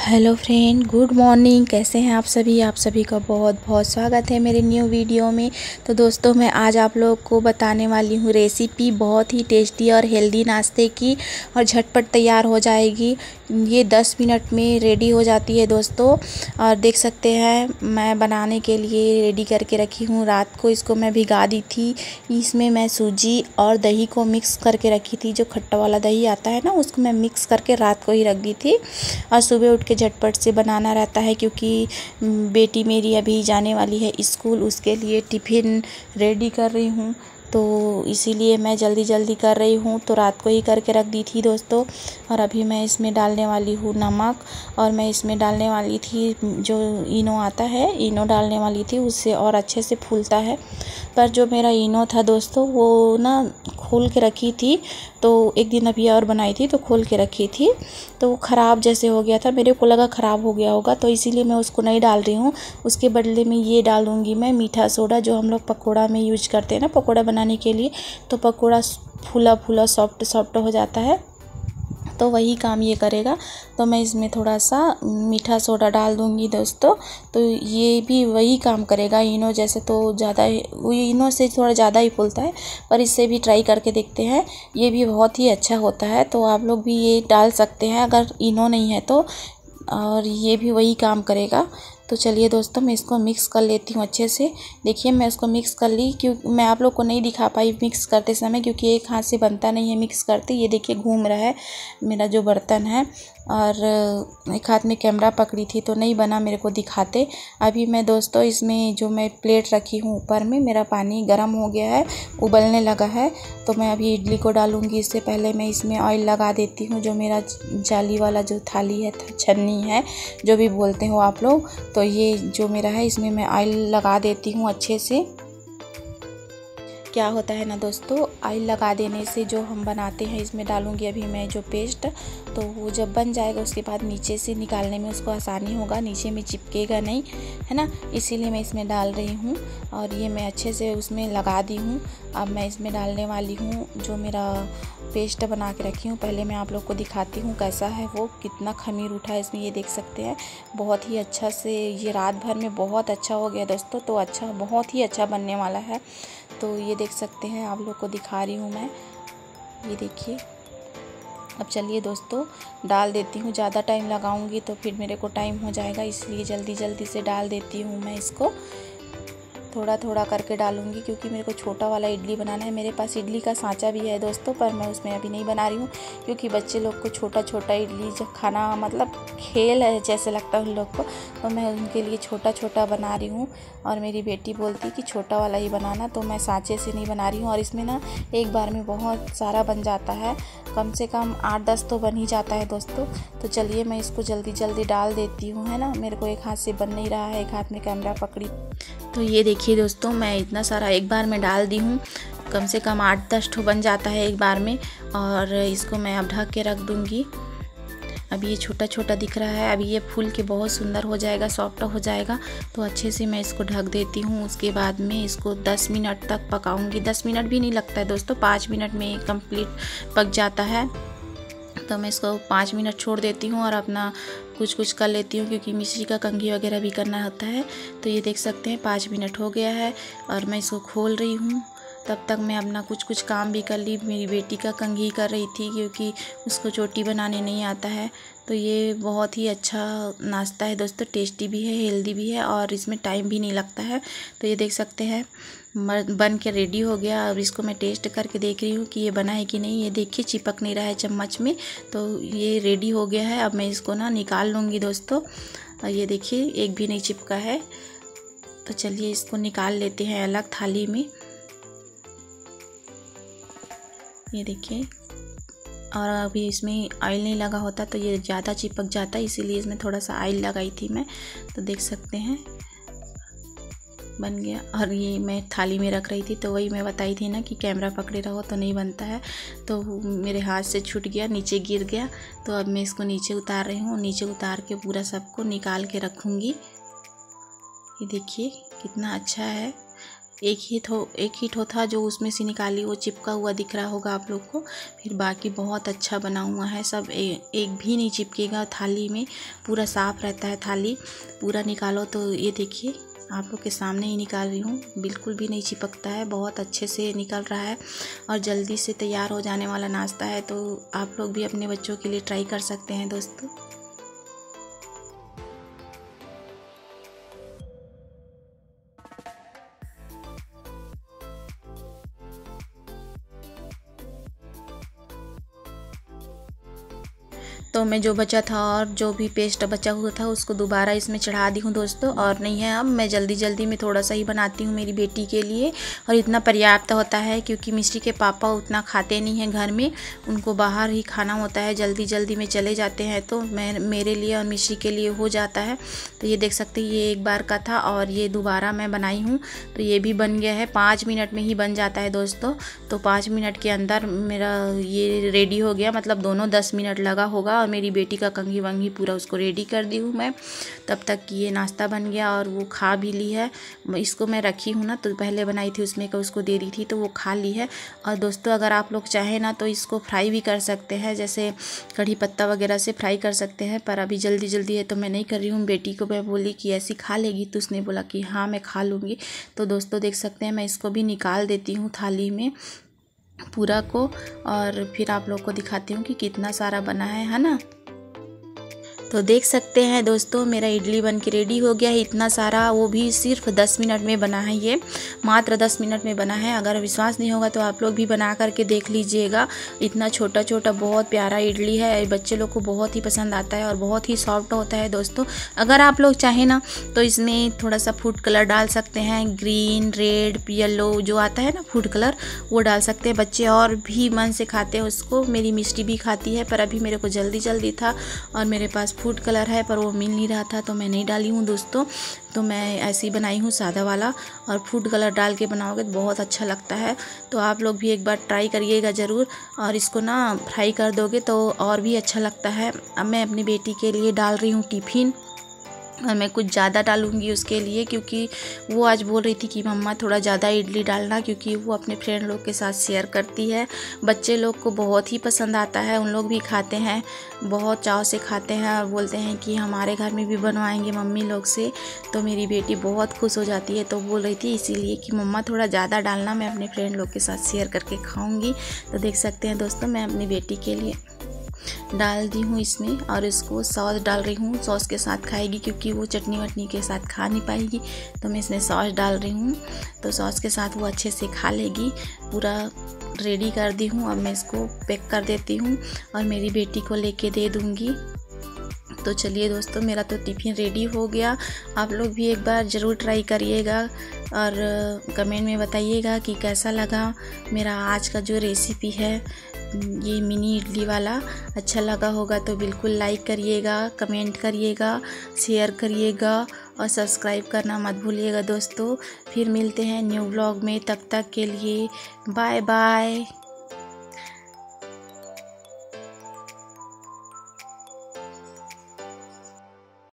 Hello friend, good morning. कैसे हैं आप सभी का बहुत बहुत स्वागत है मेरे न्यू वीडियो में। तो दोस्तों, मैं आज आप लोग को बताने वाली हूँ रेसिपी बहुत ही टेस्टी और हेल्दी नाश्ते की, और झटपट तैयार हो जाएगी। ये 10 मिनट में रेडी हो जाती है दोस्तों। और देख सकते हैं मैं बनाने के लिए रेडी करके रखी हूँ। रात को इसको मैं भिगा दी थी। इसमें मैं सूजी और दही को मिक्स करके रखी थी। जो खट्टा वाला दही आता है ना, उसको मैं मिक्स करके रात को ही रख दी थी। और सुबह उठ के झटपट से बनाना रहता है, क्योंकि बेटी मेरी अभी जाने वाली है स्कूल। उसके लिए टिफ़िन रेडी कर रही हूँ, तो इसीलिए मैं जल्दी जल्दी कर रही हूँ। तो रात को ही करके रख दी थी दोस्तों। और अभी मैं इसमें डालने वाली हूँ नमक, और मैं इसमें डालने वाली थी जो इनो आता है, इनो डालने वाली थी। उससे और अच्छे से फूलता है। पर जो मेरा इनो था दोस्तों, वो ना खोल के रखी थी। तो एक दिन अभी और बनाई थी तो खोल के रखी थी, तो वो ख़राब जैसे हो गया था। मेरे को लगा ख़राब हो गया होगा, तो इसीलिए मैं उसको नहीं डाल रही हूँ। उसके बदले में ये डालूँगी मैं मीठा सोडा, जो हम लोग पकौड़ा में यूज करते हैं ना, पकौड़ा बनाने के लिए। तो पकौड़ा फूला फूला सॉफ्ट सॉफ्ट हो जाता है, तो वही काम ये करेगा। तो मैं इसमें थोड़ा सा मीठा सोडा डाल दूँगी दोस्तों। तो ये भी वही काम करेगा इनो जैसे। तो ज़्यादा इनो से थोड़ा ज़्यादा ही फूलता है, पर इससे भी ट्राई करके देखते हैं। ये भी बहुत ही अच्छा होता है, तो आप लोग भी ये डाल सकते हैं अगर इनो नहीं है तो। और ये भी वही काम करेगा। तो चलिए दोस्तों, मैं इसको मिक्स कर लेती हूँ अच्छे से। देखिए मैं इसको मिक्स कर ली, क्योंकि मैं आप लोग को नहीं दिखा पाई मिक्स करते समय, क्योंकि एक हाथ से बनता नहीं है मिक्स करते। ये देखिए घूम रहा है मेरा जो बर्तन है, और एक हाथ में कैमरा पकड़ी थी तो नहीं बना मेरे को दिखाते। अभी मैं दोस्तों इसमें जो मैं प्लेट रखी हूँ ऊपर में, मेरा पानी गर्म हो गया है, उबलने लगा है। तो मैं अभी इडली को डालूँगी। इससे पहले मैं इसमें ऑयल लगा देती हूँ। जो मेरा जाली वाला जो थाली है, छन्नी है, जो भी बोलते हो आप लोग। तो ये जो मेरा है, इसमें मैं ऑयल लगा देती हूँ अच्छे से। क्या होता है ना दोस्तों, ऑयल लगा देने से जो हम बनाते हैं, इसमें डालूंगी अभी मैं जो पेस्ट। तो वो जब बन जाएगा उसके बाद नीचे से निकालने में उसको आसानी होगा, नीचे में चिपकेगा नहीं, है ना। इसीलिए मैं इसमें डाल रही हूँ। और ये मैं अच्छे से उसमें लगा दी हूँ। अब मैं इसमें डालने वाली हूँ जो मेरा पेस्ट बना के रखी हूँ। पहले मैं आप लोग को दिखाती हूँ कैसा है वो, कितना खमीर उठा है इसमें, ये देख सकते हैं। बहुत ही अच्छा से ये रात भर में बहुत अच्छा हो गया दोस्तों। तो अच्छा, बहुत ही अच्छा बनने वाला है। तो ये देख सकते हैं, आप लोग को दिखा रही हूँ मैं, ये देखिए। अब चलिए दोस्तों डाल देती हूँ। ज़्यादा टाइम लगाऊंगी तो फिर मेरे को टाइम हो जाएगा, इसलिए जल्दी जल्दी से डाल देती हूँ मैं इसको। थोड़ा थोड़ा करके डालूंगी, क्योंकि मेरे को छोटा वाला इडली बनाना है। मेरे पास इडली का सांचा भी है दोस्तों, पर मैं उसमें अभी नहीं बना रही हूँ, क्योंकि बच्चे लोग को छोटा छोटा इडली जब खाना मतलब खेल है जैसे लगता है उन लोग को, तो मैं उनके लिए छोटा छोटा बना रही हूँ। और मेरी बेटी बोलती कि छोटा वाला ही बनाना, तो मैं सांचे से नहीं बना रही हूँ। और इसमें ना एक बार में बहुत सारा बन जाता है, कम से कम 8-10 तो बन ही जाता है दोस्तों। तो चलिए मैं इसको जल्दी जल्दी डाल देती हूँ, है ना। मेरे को एक हाथ से बन नहीं रहा है, एक हाथ में कैमरा पकड़ी। तो ये देखिए दोस्तों, मैं इतना सारा एक बार में डाल दी हूँ। कम से कम 8-10 ठो बन जाता है एक बार में। और इसको मैं अब ढक के रख दूँगी। अभी ये छोटा छोटा दिख रहा है, अभी ये फूल के बहुत सुंदर हो जाएगा, सॉफ्ट हो जाएगा। तो अच्छे से मैं इसको ढक देती हूँ। उसके बाद में इसको 10 मिनट तक पकाऊंगी। 10 मिनट भी नहीं लगता है दोस्तों, 5 मिनट में कंप्लीट पक जाता है। तो मैं इसको 5 मिनट छोड़ देती हूँ और अपना कुछ कर लेती हूँ, क्योंकि मिश्री का कंघी वगैरह भी करना होता है। तो ये देख सकते हैं 5 मिनट हो गया है, और मैं इसको खोल रही हूँ। तब तक मैं अपना कुछ काम भी कर ली। मेरी बेटी का कंघी कर रही थी, क्योंकि उसको चोटी बनाने नहीं आता है। तो ये बहुत ही अच्छा नाश्ता है दोस्तों, टेस्टी भी है, हेल्दी भी है, और इसमें टाइम भी नहीं लगता है। तो ये देख सकते हैं बन के रेडी हो गया। अब इसको मैं टेस्ट करके देख रही हूँ कि ये बना है कि नहीं। ये देखिए चिपक नहीं रहा है चम्मच में। तो ये रेडी हो गया है। अब मैं इसको ना निकाल लूँगी दोस्तों। और ये देखिए एक भी नहीं चिपका है। तो चलिए इसको निकाल लेते हैं अलग थाली में। ये देखिए, और अभी इसमें ऑयल नहीं लगा होता तो ये ज़्यादा चिपक जाता है, इसीलिए इसमें थोड़ा सा ऑयल लगाई थी मैं। तो देख सकते हैं बन गया। और ये मैं थाली में रख रही थी, तो वही मैं बताई थी ना कि कैमरा पकड़े रहो तो नहीं बनता है। तो मेरे हाथ से छूट गया, नीचे गिर गया। तो अब मैं इसको नीचे उतार रही हूँ। नीचे उतार के पूरा सबको निकाल के रखूँगी। ये देखिए कितना अच्छा है। एक ही ठो था जो उसमें से निकाली, वो चिपका हुआ दिख रहा होगा आप लोग को। फिर बाकी बहुत अच्छा बना हुआ है सब, एक भी नहीं चिपकेगा थाली में, पूरा साफ़ रहता है थाली। पूरा निकालो तो ये देखिए आप लोग के सामने ही निकाल रही हूँ, बिल्कुल भी नहीं चिपकता है, बहुत अच्छे से निकल रहा है और जल्दी से तैयार हो जाने वाला नाश्ता है। तो आप लोग भी अपने बच्चों के लिए ट्राई कर सकते हैं दोस्तों। तो मैं जो बचा था और जो भी पेस्ट बचा हुआ था उसको दोबारा इसमें चढ़ा दी हूँ दोस्तों। और नहीं है, अब मैं जल्दी जल्दी में थोड़ा सा ही बनाती हूँ मेरी बेटी के लिए, और इतना पर्याप्त होता है क्योंकि मिष्टी के पापा उतना खाते नहीं हैं घर में, उनको बाहर ही खाना होता है, जल्दी जल्दी में चले जाते हैं, तो मेरे लिए और मिष्टी के लिए हो जाता है। तो ये देख सकते हैं, ये एक बार का था और ये दोबारा मैं बनाई हूँ, तो ये भी बन गया है। 5 मिनट में ही बन जाता है दोस्तों। तो 5 मिनट के अंदर मेरा ये रेडी हो गया, मतलब दोनों 10 मिनट लगा होगा। और मेरी बेटी का कंघी वंघी पूरा उसको रेडी कर दी हूँ मैं, तब तक ये नाश्ता बन गया और वो खा भी ली है। इसको मैं रखी हूँ ना, तो पहले बनाई थी उसमें का उसको दे दी थी, तो वो खा ली है। और दोस्तों अगर आप लोग चाहें ना तो इसको फ्राई भी कर सकते हैं, जैसे कढ़ी पत्ता वगैरह से फ्राई कर सकते हैं, पर अभी जल्दी जल्दी है तो मैं नहीं कर रही हूँ। बेटी को मैं बोली कि ऐसी खा लेगी, तो उसने बोला कि हाँ मैं खा लूँगी। तो दोस्तों देख सकते हैं, मैं इसको भी निकाल देती हूँ थाली में पूरा को, और फिर आप लोग को दिखाती हूँ कि कितना सारा बना है ना। तो देख सकते हैं दोस्तों, मेरा इडली बन के रेडी हो गया है, इतना सारा, वो भी सिर्फ 10 मिनट में बना है, ये मात्र 10 मिनट में बना है। अगर विश्वास नहीं होगा तो आप लोग भी बना करके देख लीजिएगा। इतना छोटा छोटा बहुत प्यारा इडली है, बच्चे लोग को बहुत ही पसंद आता है और बहुत ही सॉफ्ट होता है दोस्तों। अगर आप लोग चाहें ना तो इसमें थोड़ा सा फूड कलर डाल सकते हैं, ग्रीन, रेड, येलो जो आता है ना फूड कलर, वो डाल सकते हैं। बच्चे और भी मन से खाते हैं उसको, मेरी मिष्टी भी खाती है, पर अभी मेरे को जल्दी जल्दी था और मेरे पास फूड कलर है पर वो मिल नहीं रहा था, तो मैं नहीं डाली हूँ दोस्तों। तो मैं ऐसी बनाई हूँ सादा वाला, और फूड कलर डाल के बनाओगे तो बहुत अच्छा लगता है। तो आप लोग भी एक बार ट्राई करिएगा ज़रूर, और इसको ना फ्राई कर दोगे तो और भी अच्छा लगता है। अब मैं अपनी बेटी के लिए डाल रही हूँ टिफ़िन, और मैं कुछ ज़्यादा डालूँगी उसके लिए, क्योंकि वो आज बोल रही थी कि मम्मा थोड़ा ज़्यादा इडली डालना, क्योंकि वो अपने फ्रेंड लोग के साथ शेयर करती है। बच्चे लोग को बहुत ही पसंद आता है, उन लोग भी खाते हैं, बहुत चाव से खाते हैं और बोलते हैं कि हमारे घर में भी बनवाएंगे मम्मी लोग से। तो मेरी बेटी बहुत खुश हो जाती है, तो बोल रही थी इसीलिए कि मम्मा थोड़ा ज़्यादा डालना, मैं अपने फ्रेंड लोग के साथ शेयर करके खाऊँगी। तो देख सकते हैं दोस्तों, मैं अपनी बेटी के लिए डाल दी हूँ इसमें, और इसको सॉस डाल रही हूँ, सॉस के साथ खाएगी क्योंकि वो चटनी वटनी के साथ खा नहीं पाएगी, तो मैं इसमें सॉस डाल रही हूँ। तो सॉस के साथ वो अच्छे से खा लेगी। पूरा रेडी कर दी हूँ, अब मैं इसको पैक कर देती हूँ और मेरी बेटी को लेके दे दूँगी। तो चलिए दोस्तों, मेरा तो टिफ़िन रेडी हो गया। आप लोग भी एक बार ज़रूर ट्राई करिएगा और कमेंट में बताइएगा कि कैसा लगा मेरा आज का जो रेसिपी है, ये मिनी इडली वाला। अच्छा लगा होगा तो बिल्कुल लाइक करिएगा, कमेंट करिएगा, शेयर करिएगा और सब्सक्राइब करना मत भूलिएगा दोस्तों। फिर मिलते हैं न्यू व्लॉग में, तब तक के लिए बाय बाय।